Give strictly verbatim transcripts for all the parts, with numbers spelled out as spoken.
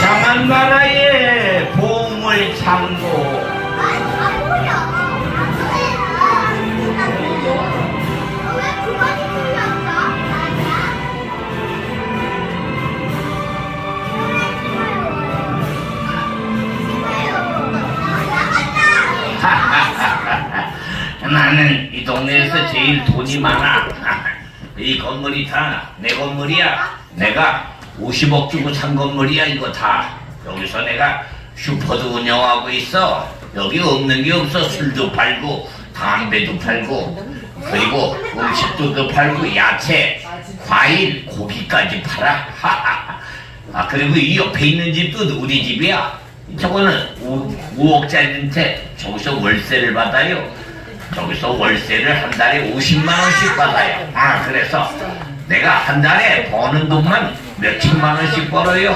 강한 나라의 보물 창고. 나는 이 동네에서 제일 돈이 많아. 이 건물이 다 내 건물이야. 내가 오십억 주고 산 건물이야. 이거 다 여기서 내가 슈퍼도 운영하고 있어. 여기 없는 게 없어. 술도 팔고 담배도 팔고 그리고 음식도 팔고 야채, 과일, 고기까지 팔아. 아 그리고 이 옆에 있는 집도 우리 집이야. 저거는 오억짜리인데 저기서 월세를 받아요. 저기서 월세를 한 달에 오십만 원씩 받아요. 아 그래서 내가 한 달에 버는 돈만 몇천만 원씩 벌어요.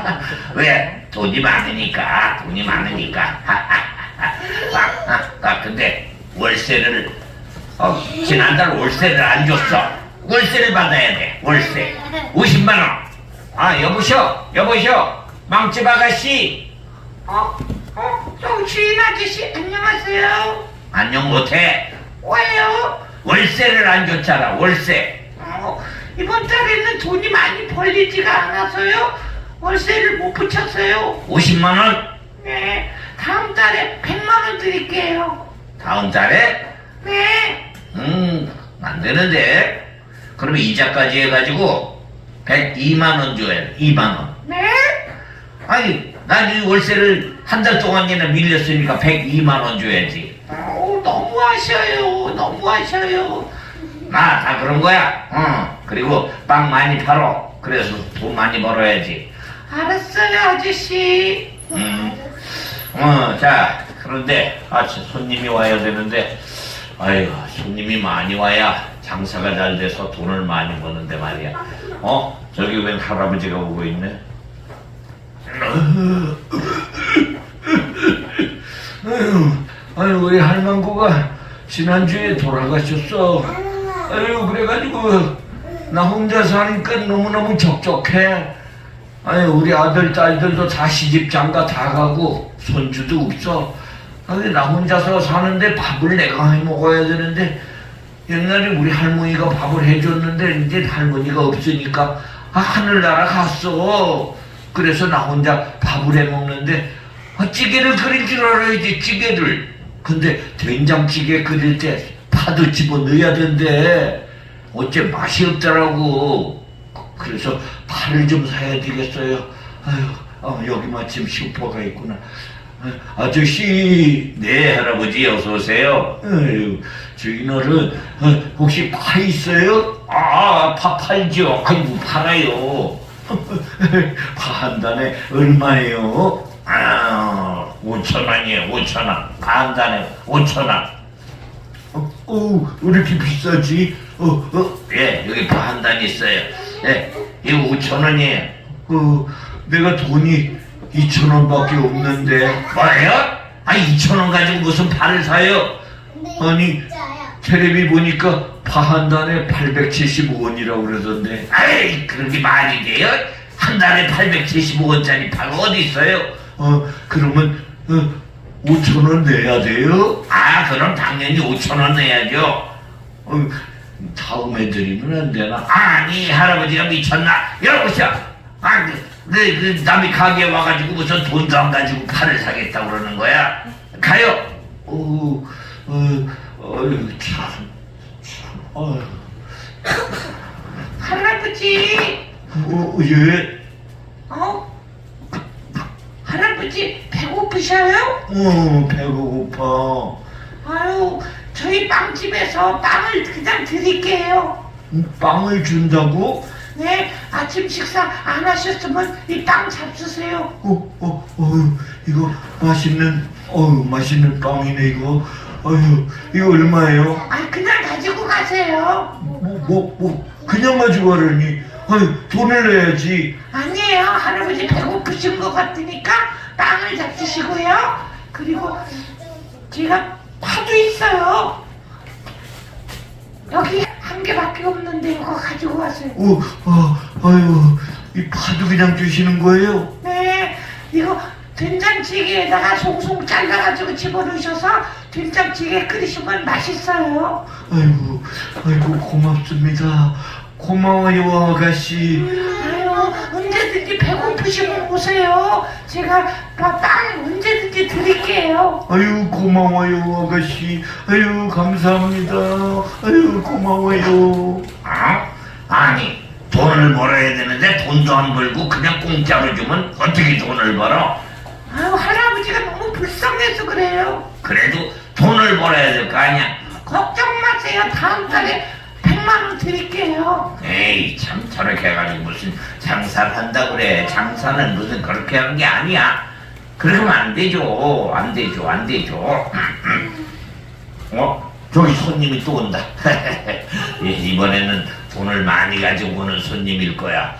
왜? 돈이 많으니까. 돈이 많으니까. 아, 아, 아 근데 월세를 어, 지난달 월세를 안 줬어. 월세를 받아야 돼. 월세 오십만 원. 아 여보셔 여보셔 망집 아가씨. 어? 어? 저 주인 아저씨 안녕하세요. 안녕 못해. 왜요? 월세를 안 줬잖아. 월세. 어, 이번 달에는 돈이 많이 벌리지가 않아서요. 월세를 못 붙였어요. 오십만 원? 네. 다음 달에 백만 원 드릴게요. 다음 달에? 네. 음, 안 되는데. 그러면 이자까지 해가지고 백이만 원 줘야 돼. 이만 원. 네? 아니, 난 이 월세를 한 달 동안이나 밀렸으니까 백이만 원 줘야지. 어, 너무하셔요. 너무하셔요. 나 다 그런 거야. 어. 그리고 빵 많이 팔어. 그래서 돈 많이 벌어야지. 알았어요, 아저씨. 음. 어, 자, 그런데 아, 손님이 와야 되는데, 아유, 손님이 많이 와야 장사가 잘 돼서 돈을 많이 버는데 말이야. 어? 저기 웬 할아버지가 오고 있네. 아유, 아유, 우리 할망구가 지난주에 돌아가셨어. 아유, 그래가지고 나 혼자 사니까 너무너무 적적해. 아유, 우리 아들, 딸들도 다 시집 장가 다 가고 손주도 없어. 아니, 나 혼자서 사는데 밥을 내가 해 먹어야 되는데, 옛날에 우리 할머니가 밥을 해줬는데 이제 할머니가 없으니까 아, 하늘나라 갔어. 그래서 나 혼자 밥을 해 먹는데, 아, 찌개를 끓일 줄 알아야지, 찌개를. 근데 된장찌개 끓일 때 파도 집어넣어야 된대. 어째 맛이 없더라고. 그래서 파를 좀 사야 되겠어요. 아유, 어, 여기 마침 슈퍼가 있구나. 아저씨, 네, 할아버지 어서 오세요. 아유, 저희는 어, 혹시 파 있어요? 아, 파 팔죠. 아이고, 팔아요. 파 한 단에 얼마예요? 아, 오천 원이에요. 오천 원. 파 한 단에 오천 원. 어, 어, 왜 이렇게 비싸지? 어, 어, 예, 여기 파 한 단 있어요. 예, 이거 오천 원이에요. 어, 내가 돈이 이천 원밖에 없는데. 뭐예요? 아, 이천 원 가지고 무슨 파를 사요? 아니, 텔레비 보니까 파 한 단에 팔백칠십오 원이라고 그러던데. 아이, 그런 게 말이 돼요? 한 달에 팔백칠십오 원짜리 파가 어디 있어요? 어, 그러면 어, 오천 원 내야 돼요? 아, 그럼 당연히 오천 원 내야죠. 어, 다음에 드리면 안 되나? 아니, 할아버지가 미쳤나? 여보세요. 아, 그, 그, 그 남이 가게에 와가지고 무슨 돈도 안 가지고 파를 사겠다고 그러는 거야? 가요. 어, 어, 어휴, 참, 참, 어휴. 할아버지. 어, 예? 어? 할아버지 배고프셔요? 어, 배고파. 아유, 저희 빵집에서 빵을 그냥 드릴게요. 빵을 준다고? 네, 아침 식사 안 하셨으면 이 빵 잡수세요. 어, 어, 어, 이거 맛있는, 어유 맛있는 빵이네 이거. 어휴, 이거 얼마예요? 아, 그냥 가지고 가세요. 뭐, 뭐, 뭐, 그냥 가지고 가려니? 아유, 돈을 내야지. 아니에요, 할아버지 배고프신 것 같으니까 빵을 잡수시고요. 그리고 제가 파도 있어요. 여기 한 개밖에 없는데 이거 가지고 가세요. 어, 어, 아유, 이 파도 그냥 주시는 거예요? 네, 이거 된장찌개에다가 송송 잘라가지고 집어넣으셔서 된장찌개 끓이시면 맛있어요. 아이고, 아이고 고맙습니다. 고마워요 아가씨. 아유, 언제든지 배고프시면 오세요. 제가 빵 언제든지 드릴게요. 아유 고마워요 아가씨. 아유 감사합니다. 아유 고마워요. 어? 아니 돈을 벌어야 되는데 돈도 안 벌고 그냥 공짜로 주면 어떻게 돈을 벌어? 아유, 할아버지가 너무 불쌍해서 그래요. 그래도 돈을 벌어야 될 거 아니야? 걱정 마세요. 다음 달에 백만 원 드릴게요. 에이 참 저렇게 해가지고 무슨 장사를 한다 그래. 장사는 무슨 그렇게 하는 게 아니야. 그러면 안 되죠. 안 되죠. 안 되죠. 어? 저기 손님이 또 온다. 예, 이번에는 돈을 많이 가지고 오는 손님일 거야.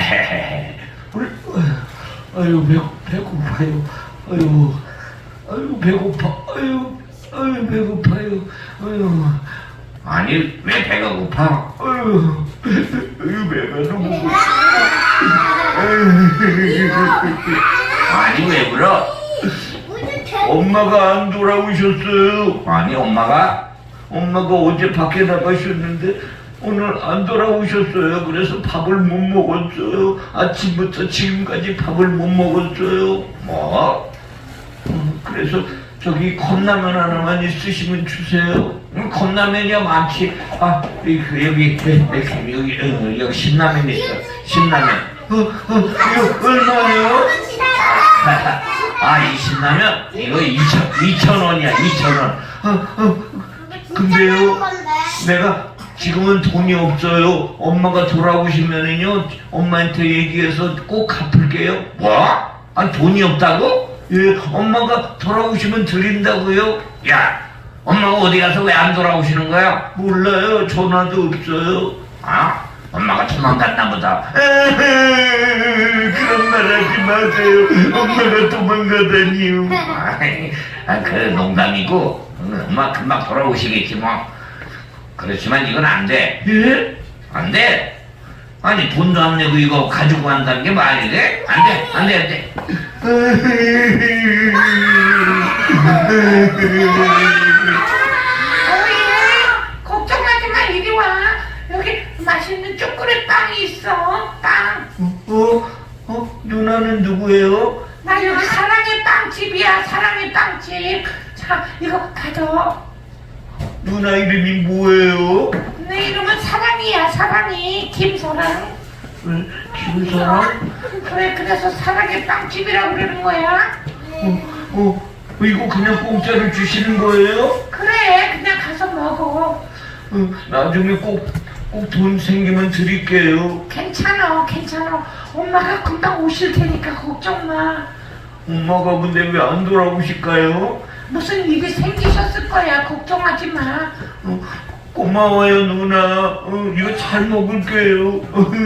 아유 배, 배고파요. 아유 아유 배고파. 아유 아유 배고파요. 아유 아니 왜 배가 고파? 아유 아유 배가 너무 고파. 아니 왜 울어? 엄마가 안 돌아오셨어요. 아니 엄마가? 엄마가 어제 밖에 나가셨는데 오늘 안 돌아오셨어요. 그래서 밥을 못 먹었어요. 아침부터 지금까지 밥을 못 먹었어요. 뭐? 음, 그래서 저기 컵라면 하나만 있으시면 주세요. 음, 컵라면이야 많지. 아 여기 여기 여기 여기, 여기, 여기 신라면 있어. 신라면. 어, 어, 이거 얼마예요? 아 이 신라면 이거 이천 이천 원이야 이천 원. 어, 어, 근데요 내가 지금은 돈이 없어요. 엄마가 돌아오시면은요 엄마한테 얘기해서 꼭 갚을게요. 뭐? 아니 돈이 없다고? 예, 엄마가 돌아오시면 드린다고요. 야 엄마가 어디 가서 왜 안 돌아오시는 거야? 몰라요. 전화도 없어요. 아 엄마가 도망갔나 보다. 에헤이, 그런 말 하지 마세요. 엄마가 도망가다니요. 아, 그 농담이고 응, 엄마 금방 돌아오시겠지 뭐. 그렇지만 이건 안 돼. 예? 안 돼. 아니 돈도 안 내고 이거 가지고 간다는 게 말이 돼? 안 돼. 안 돼. 안 돼. 어예, 걱정하지 마. 이리 와. 여기 맛있는 초콜릿 빵이 있어. 빵. 어? 어? 누나는 누구예요? 나 여기 사랑의 빵집이야. 사랑의 빵집. 자, 이거 가져. 누나 이름이 뭐예요? 내 이름은 사랑이야. 사랑이. 김사랑. 왜? 김사랑? 그래, 그래서 사랑의 빵집이라고 그러는 거야. 어, 어, 이거 그냥 공짜로 주시는 거예요? 그래, 그냥 가서 먹어. 어, 나중에 꼭, 꼭 돈 생기면 드릴게요. 괜찮아, 괜찮아. 엄마가 금방 오실 테니까 걱정 마. 엄마가 근데 왜 안 돌아오실까요? 무슨 일이 생기셨을 거야. 걱정하지 마. 어, 고마워요 누나. 어, 이거 잘 먹을게요.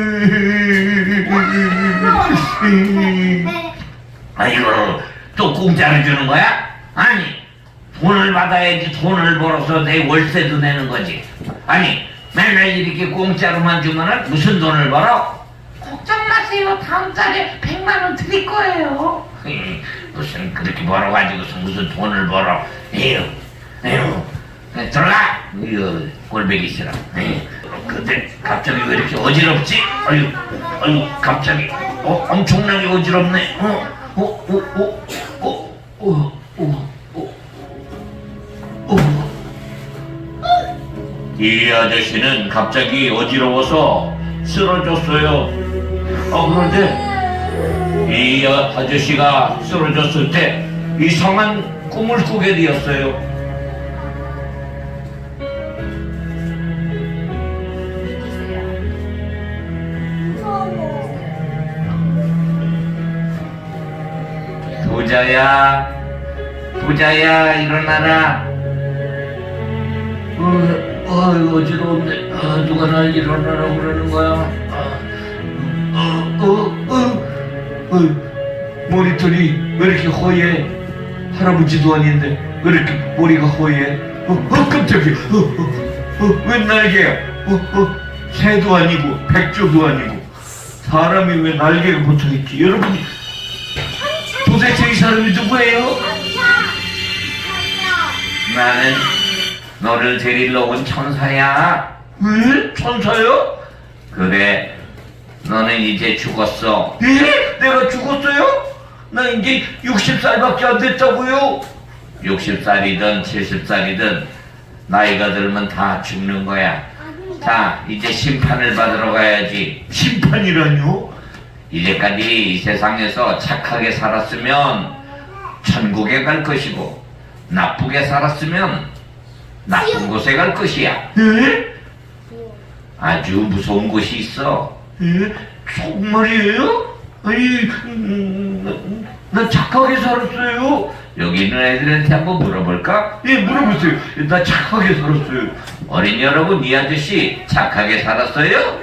아이고 또 공짜로 주는 거야? 아니 돈을 받아야지 돈을 벌어서 내 월세도 내는 거지. 아니 맨날 이렇게 공짜로만 주면은 무슨 돈을 벌어? 걱정 마세요. 다음 달에 백만 원 드릴 거예요. 에이, 무슨 그렇게 벌어가지고서 무슨 돈을 벌어. 에휴 에휴 들어가. 이거 꼴배기 싫어. 에휴, 근데 갑자기 왜 이렇게 어지럽지? 아유 아유 갑자기 어 엄청나게 어지럽네. 어 어 어 어 어 어 어 어 이 아저씨는 갑자기 어지러워서 쓰러졌어요. 어 그런데 이 아저씨가 쓰러졌을 때 이상한 꿈을 꾸게 되었어요. 부자야, 부자야 일어나라. 어, 어, 어지러운데 어, 누가 날 일어나라고 그러는 거야? 어, 어, 어, 어, 머리털이 왜 이렇게 허해? 할아버지도 아닌데 왜 이렇게 머리가 허해? 어, 어 깜짝이야. 어, 어, 어, 웬 날개야? 어, 어, 새도 아니고 백조도 아니고 사람이 왜 날개가 붙어있지? 여러분이 도대체 이 사람이 누구예요? 나는 너를 데리러 온 천사야. 왜? 천사요? 그래, 너는 이제 죽었어. 예? 내가 죽었어요? 나 이제 육십 살밖에 안 됐다고요? 육십 살이든 칠십 살이든 나이가 들면 다 죽는 거야. 자, 이제 심판을 받으러 가야지. 심판이라뇨? 이제까지 이 세상에서 착하게 살았으면 천국에 갈 것이고, 나쁘게 살았으면 나쁜 곳에 갈 것이야. 예? 아주 무서운 곳이 있어. 예? 정말이에요? 아니, 음, 나 착하게 살았어요. 여기 있는 애들한테 한번 물어볼까? 예, 물어보세요. 나 착하게 살았어요. 어린 여러분, 이 아저씨 착하게 살았어요?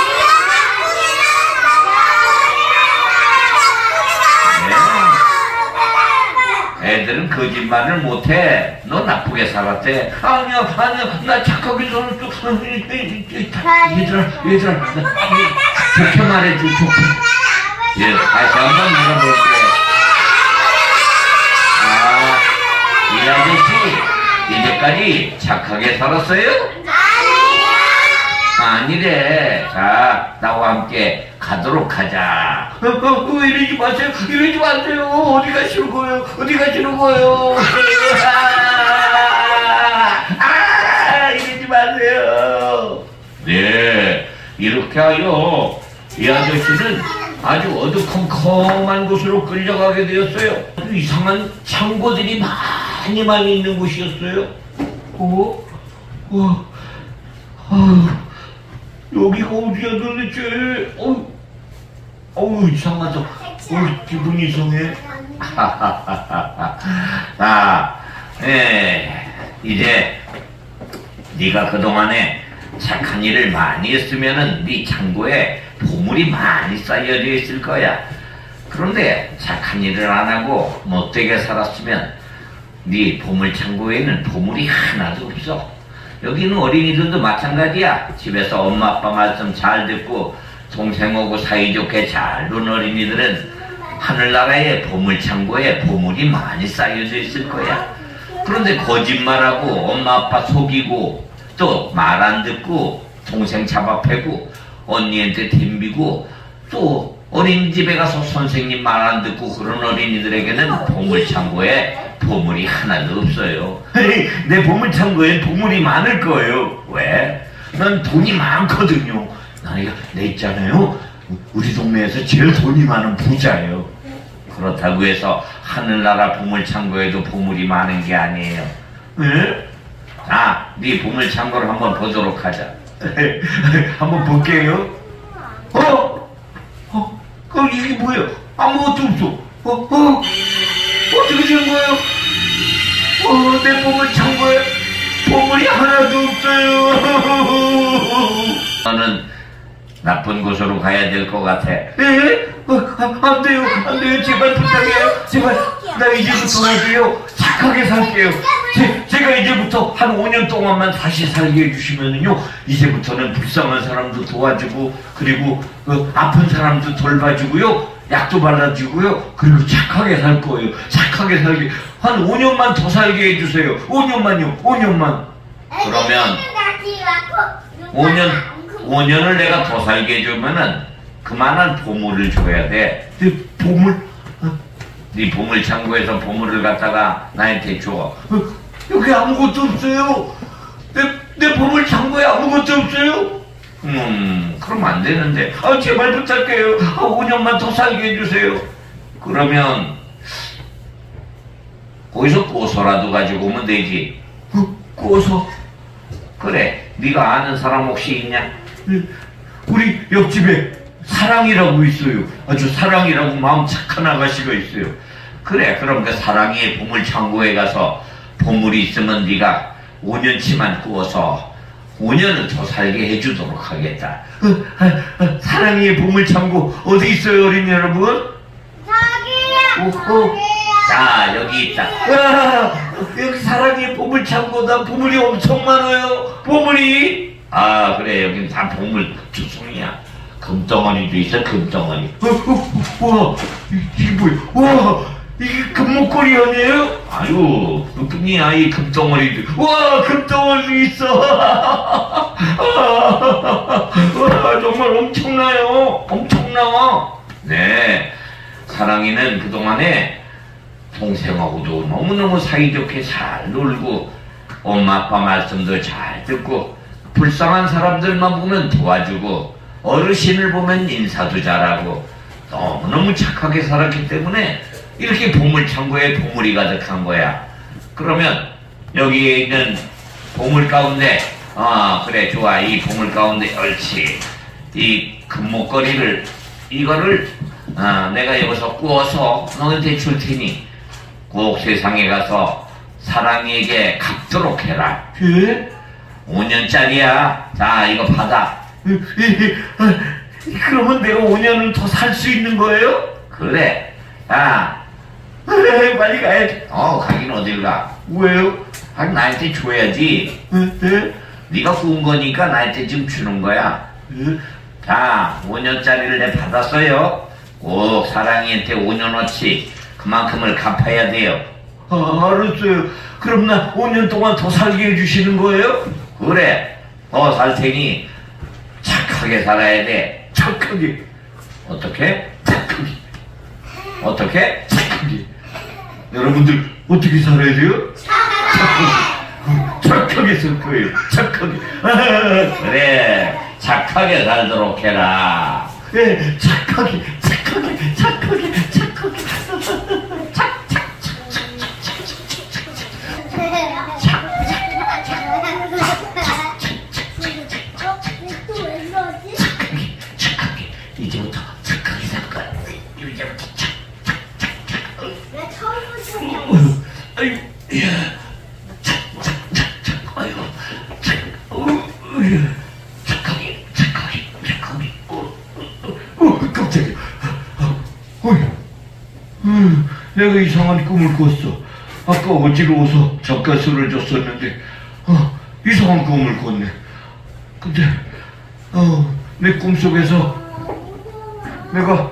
네. 애들은 거짓말을 못해. 너 나쁘게 살았대. 아니야, 아니야, 나 착하게 살았어. 얘들아, 얘들아, 나, 좋게 말해줘, 좋게. 예, 다시 한번 물어볼게. 아, 이 아저씨 이제까지 착하게 살았어요? 아니래. 자, 나와 함께 가도록 하자. 어, 어, 어, 이러지 마세요. 이러지 마세요. 어디 가시는 거예요? 어디 가시는 거예요? 아, 이러지 마세요. 네, 이렇게 하여 이 아저씨는 아주 어두컴컴한 곳으로 끌려가게 되었어요. 아주 이상한 창고들이 많이 많이 있는 곳이었어요. 어? 어? 아, 여기가 어디야 도대체? 어, 어우 이상하다. 어, 기분이 이상해. 아, 예, 이제 네가 그동안에 착한 일을 많이 했으면은 네 창고에 보물이 많이 쌓여져 있을 거야. 그런데 착한 일을 안 하고 못되게 살았으면 네 보물 창고에는 보물이 하나도 없어. 여기는 어린이들도 마찬가지야. 집에서 엄마 아빠 말씀 잘 듣고 동생하고 사이좋게 잘 노는 어린이들은 하늘나라의 보물 창고에 보물이 많이 쌓여져 있을 거야. 그런데 거짓말하고 엄마 아빠 속이고 또 말 안 듣고 동생 잡아패고 언니한테 덤비고 또 어린이집에 가서 선생님 말 안 듣고 그런 어린이들에게는 보물창고에 보물이 하나도 없어요. 내 보물창고에 보물이 많을 거예요. 왜? 난 돈이 많거든요. 나이가 내 있잖아요. 우리 동네에서 제일 돈이 많은 부자예요. 그렇다고 해서 하늘나라 보물창고에도 보물이 많은 게 아니에요. 네? 자, 네 보물창고를 한번 보도록 하자. 한번 볼게요. 어? 어? 어, 이게 뭐예요? 아무것도 없어. 어? 어? 어떻게 된 거예요? 어, 내 보물 창고에 보물이 하나도 없어요. 너는 나쁜 곳으로 가야 될 것 같아. 예? 어, 아, 안 돼요. 안 돼요. 제발 부탁해요. 제발. 나 이제부터 할게요. 착하게 살게요. 제, 제가 이제부터 한 오 년 동안만 다시 살게 해주시면은요, 이제부터는 불쌍한 사람도 도와주고, 그리고 그 아픈 사람도 돌봐주고요, 약도 발라주고요, 그리고 착하게 살 거예요. 착하게 살게. 한 오 년만 더 살게 해주세요. 오 년만요. 오 년만. 그러면 오 년, 오 년을 내가 더 살게 해주면은 그만한 보물을 줘야 돼. 내 보물? 네 보물 창고에서 보물을 갖다가 나한테 줘. 어, 여기 아무것도 없어요. 내, 내 보물 창고에 아무것도 없어요. 음, 그럼 안 되는데. 아, 제발 부탁해요. 아, 오 년만 더 살게 해주세요. 그러면 거기서 고소라도 가지고 오면 되지. 어, 꼬서. 그래, 네가 아는 사람 혹시 있냐? 네, 우리 옆집에 사랑이라고 있어요. 아주 사랑이라고 마음 착한 아가씨가 있어요. 그래, 그럼 그 사랑이의 보물 창고에 가서 보물이 있으면 네가 오 년치만 구워서 오 년을 더 살게 해주도록 하겠다. 어, 아, 아, 사랑이의 보물 창고 어디 있어요, 어린이 여러분? 저기요. 어, 어. 자, 여기 있다. 와, 여기 사랑이의 보물 창고다. 보물이 엄청 많아요. 보물이. 아, 그래, 여기는 다 보물 투성이야. 금덩어리도 있어, 금덩어리. 어, 어, 와, 이- 이게 뭐야? 와, 이게 금목걸이 아니에요? 아유, 그뿐이야, 이 금덩어리들. 와, 금덩어리 있어. 와, 정말 엄청나요. 엄청나. 네, 사랑이는 그동안에 동생하고도 너무너무 사이좋게 잘 놀고, 엄마 아빠 말씀도 잘 듣고, 불쌍한 사람들만 보면 도와주고, 어르신을 보면 인사도 잘하고, 너무너무 착하게 살았기 때문에 이렇게 보물창고에 보물이 가득한 거야. 그러면 여기에 있는 보물 가운데, 아 그래 좋아, 이 보물 가운데 옳지, 이 금목걸이를 이거를 아, 내가 여기서 구워서 너한테 줄 테니 꼭 세상에 가서 사랑이에게 갚도록 해라. 예? 오 년짜리야. 자, 이거 받아. 그러면 내가 오 년은 더 살 수 있는 거예요? 그래. 야, 빨리 가야지. 어, 가긴 어딜 가. 왜요? 아니, 나한테 줘야지. 네? 네가 구운 거니까 나한테 지금 주는 거야. 네? 자, 오 년짜리를 내 받았어요. 꼭 사랑이한테 오 년어치 그만큼을 갚아야 돼요. 아, 알았어요. 그럼 나 오 년 동안 더 살게 해주시는 거예요? 그래. 더 살 테니 착하게 살아야 돼. 착하게. 어떻게? 착하게. 어떻게? 착하게. 여러분들 어떻게 살아야 돼요? 착하게. 착하게 살 거예요. 착하게. 그래. 착하게 살도록 해라. 네, 착하게, 착하게, 착하게, 착하게. 착, 착, 착, 착, 착, 착, 착하게. 이제부터 착하게 살 거야. 이제부터 착, 착, 착, 착. 아유, 야, 착, 착, 착, 착. 아유, 착, 어유, 착하게, 착하게, 착하게. 어, 어, 어, 깜짝이야. 어휴, 음, 내가 이상한 꿈을 꿨어. 아까 어지러워서 젓가스를 줬었는데, 어, 이상한 꿈을 꿨네. 근데, 어, 내 꿈속에서 내가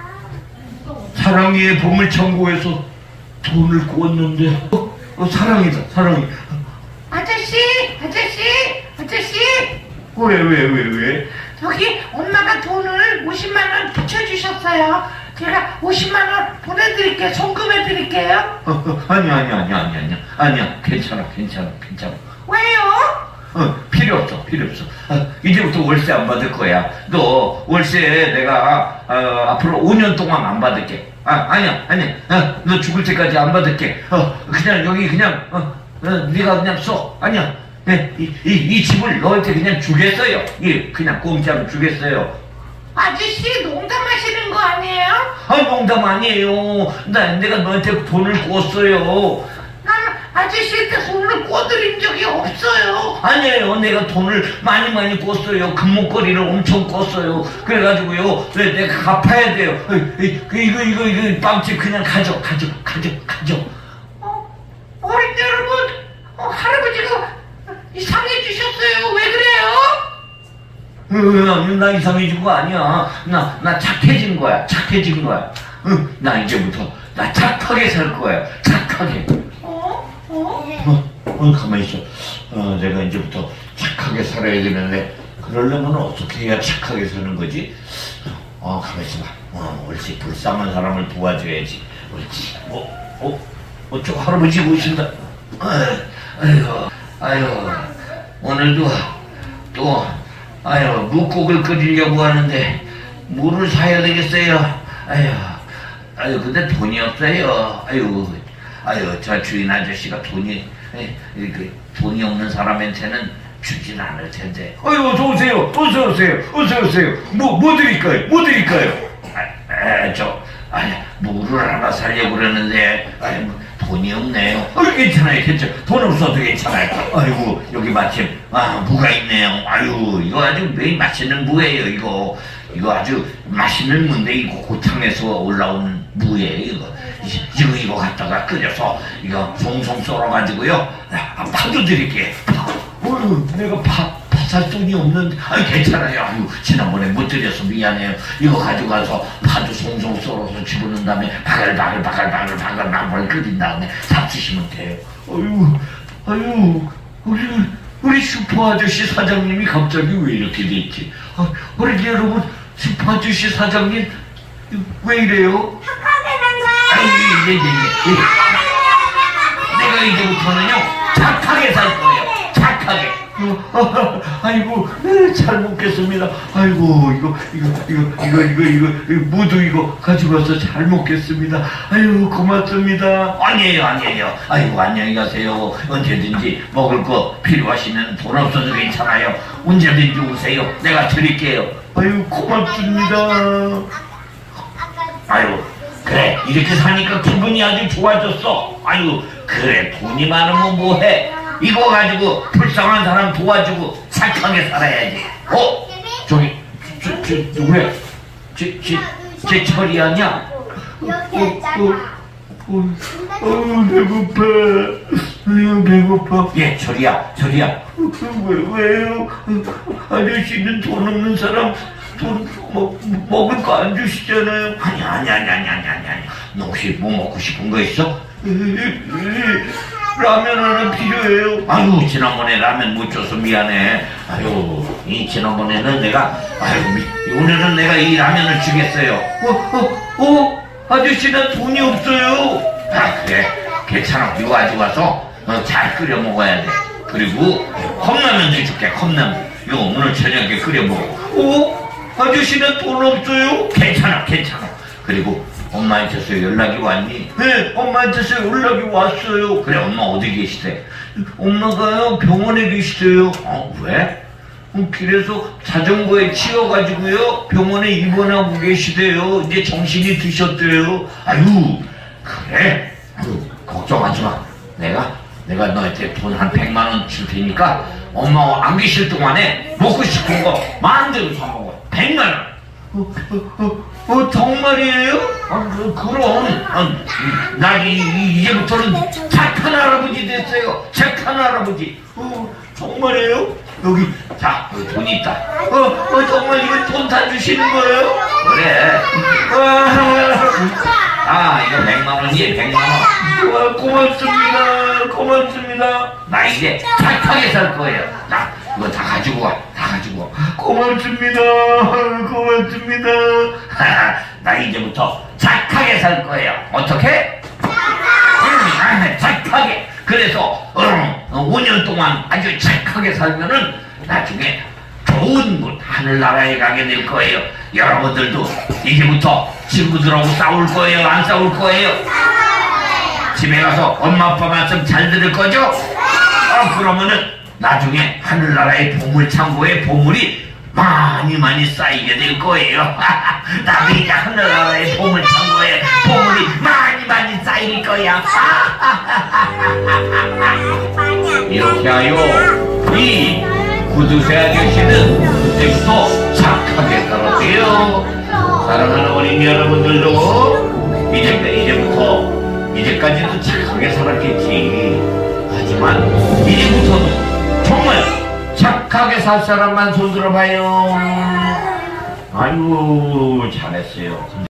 사랑이의 보물창고에서 돈을 구웠는데, 어, 어, 사랑이다, 사랑이. 아저씨, 아저씨, 아저씨. 왜, 왜, 왜, 왜? 저기 엄마가 돈을 오십만 원 붙여주셨어요. 제가 오십만 원 보내드릴게요. 송금해드릴게요. 어, 어, 아니야, 아니야, 아니야, 아니야, 아니야, 아니야, 괜찮아, 괜찮아, 괜찮아. 왜요? 어, 필요 없어, 필요 없어. 아, 이제부터 월세 안 받을 거야. 너 월세 내가 어, 앞으로 오 년 동안 안 받을게. 아, 아니야, 아니야. 어, 너 죽을 때까지 안 받을게. 어, 그냥 여기 그냥 어, 어, 네가 그냥 써. 아니야. 네, 이, 이, 이 집을 너한테 그냥 주겠어요. 이 그냥 공짜로 주겠어요. 아저씨 농담하시는 거 아니에요? 아, 농담 아니에요. 나 내가 너한테 돈을 꿨어요. 나는 아저씨한테 돈을 꿔드린 적이 없어요. 아니에요. 내가 돈을 많이 많이 꿨어요. 금목걸이를 엄청 꿨어요. 그래가지고요. 네, 내가 갚아야 돼요. 이거 이거 이거 이거 빵집 그냥 가져 가져 가져 가져. 어? 어린 여러분, 어, 할아버지가 이상해 주셨어요. 왜 그래요? 어, 나 이상해진 거 아니야. 나, 나 착해진 거야. 착해진 거야. 응, 나 이제부터 나 착하게 살 거야. 착하게. 어? 어? 어, 어, 가만히 있어. 어, 내가 이제부터 착하게 살아야 되는데, 그러려면 어떻게 해야 착하게 사는 거지? 어, 가만히 있어봐. 어, 옳지. 불쌍한 사람을 도와줘야지. 옳지. 어, 어, 어, 저 할아버지 오신다. 아유, 아유, 아유, 오늘도 또, 아유, 묵국을 끓이려고 하는데, 물을 사야 되겠어요. 아유, 아유, 근데 돈이 없어요. 아유, 아유, 저 주인 아저씨가 돈이, 에, 그, 돈이 없는 사람한테는 주진 않을 텐데. 아유, 어서 오세요. 어서 오세요. 어서 오세요. 뭐, 뭐 드릴까요? 뭐 드릴까요? 아, 아, 저, 아, 물을 하나 사려고 그러는데, 아유, 뭐, 돈이 없네요. 어, 괜찮아요, 괜찮아요. 돈 없어도 괜찮아요. 아이고, 여기 마침, 아, 무가 있네요. 아유, 이거 아주 매일 맛있는 무예요, 이거. 이거 아주 맛있는 무인데, 이거 고창에서 올라온 무예요, 이거. 이거, 이거 갖다가 끓여서, 이거 송송 썰어가지고요. 아, 파도 드릴게요. 파. 어휴, 내가 파, 파 살 돈이 없는데, 아, 괜찮아요. 아유, 지난번에 못 드려서 미안해요. 이거 가져가서 파도 송 송송 썰어서 집어넣은 다음에 바글바글 바글바글 바글바글 끓인 다음에 잡수시면 돼요. 아유, 아유, 우리, 우리 슈퍼 아저씨 사장님이 갑자기 왜 이렇게 됐지? 아, 우리 여러분, 슈퍼 아저씨 사장님, 왜 이래요? 아유, 이제, 이제, 이제. 내가 이제부터는요, 착하게 살 거예요. 착하게. 어, 아이고, 네, 잘 먹겠습니다. 아이고, 이거, 이거, 이거, 이거, 이거, 이거, 이거, 무도 이거 가지고 와서 잘 먹겠습니다. 아유, 고맙습니다. 아니에요, 아니에요. 아이고, 안녕히 가세요. 언제든지 먹을 거 필요하시면 돈 없어도 괜찮아요. 언제든지 오세요. 내가 드릴게요. 아유, 고맙습니다. 아유, 그래. 이렇게 사니까 기분이 아주 좋아졌어. 아유, 그래. 돈이 많으면 뭐해. 이거 가지고 불쌍한 사람 도와주고 착하게 살아야지. 어? 저기, 저, 저, 누구야? 제, 제, 제 철이 아니야? 어, 어, 어, 어, 배고파. 아유, 배고파. 예, 철이야, 철이야. 왜, 왜요? 아저씨는 돈 없는 사람 돈 먹, 먹을 거 안 주시잖아요. 아니, 아니, 아니, 아니, 아니, 아니, 아니. 너 혹시 뭐 먹고 싶은 거 있어? 라면 하나 필요해요. 아유, 지난번에 라면 못 줘서 미안해. 아유, 이 지난번에는 내가, 아유, 미, 오늘은 내가 이 라면을 주겠어요. 어, 어, 어? 아저씨 나 돈이 없어요. 아, 그래. 괜찮아. 이거 가지고 와서 어, 잘 끓여 먹어야 돼. 그리고 컵라면도 줄게, 컵라면. 이거 오늘 저녁에 끓여 먹어. 어? 아저씨 나 돈 없어요. 괜찮아, 괜찮아. 그리고 엄마한테서 연락이 왔니? 네, 엄마한테서 연락이 왔어요. 그래, 엄마 어디 계시대? 엄마가요 병원에 계시대요. 어, 왜? 어, 길에서 자전거에 치여가지고요 병원에 입원하고 계시대요. 이제 정신이 드셨대요. 아유, 그래? 아유, 걱정하지 마. 내가, 내가 너한테 돈 한 백만 원 줄 테니까 엄마 안 계실 동안에 먹고 싶은 거 마음대로 사 먹어. 백만 원. 어, 어, 어, 어 정말이에요? 아, 그, 그럼. 아, 나 이, 이, 이제부터는 착한 할아버지 됐어요. 착한 할아버지. 어, 정말이에요? 여기, 자, 여기 돈이 있다. 어, 어 정말 이거 돈 다 주시는 거예요? 그래. 와, 아, 이거 백만 원이에요, 백만 원. 와, 고맙습니다. 고맙습니다. 나 이제 착하게 살 거예요. 자, 이거 다 가지고 와. 다 가지고 와. 고맙습니다. 고맙습니다. 나 이제부터 착하게 살 거예요. 어떻게? 음, 착하게. 그래서 음, 오 년 동안 아주 착하게 살면은 나중에 좋은 곳 하늘나라에 가게 될 거예요. 여러분들도 이제부터 친구들하고 싸울 거예요? 안 싸울 거예요? 집에 가서 엄마 아빠 말씀 잘 들을 거죠? 어, 그러면은 나중에 하늘나라의 보물창고에 보물이 많이 많이 쌓이게 될 거예요. 나도 이제 하늘나라의 보물창고에 보물이 많이 많이 쌓일 거야. 이렇게 하여 이 구두쇠 아저씨는 그때부터 착하게 살았대요. 사랑하는 어린이 여러분들도 이제, 이제부터 이제까지도 착하게 살았겠지. 하지만 이제부터는 정말 착하게 살 사람만 손 들어봐요. 아유, 잘했어요.